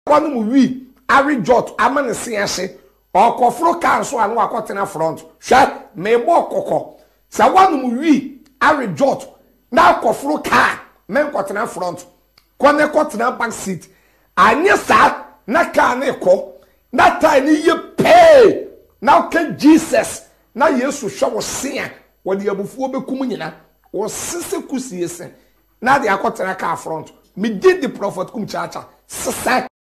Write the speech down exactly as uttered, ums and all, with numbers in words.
one mu wi ari jot amane se ahye okofro car so anu akotena front hwe me bo kokko sa one mu wi ari jot na akofro car me nkotena front kone kotena back seat anye sa na car na ekọ na time ni ye pay na ke Jesus na Yesu hwe wo se a wo de abufuo bekum nyina wo sese kusiese na de akotena car front me did the prophet kum chacha sese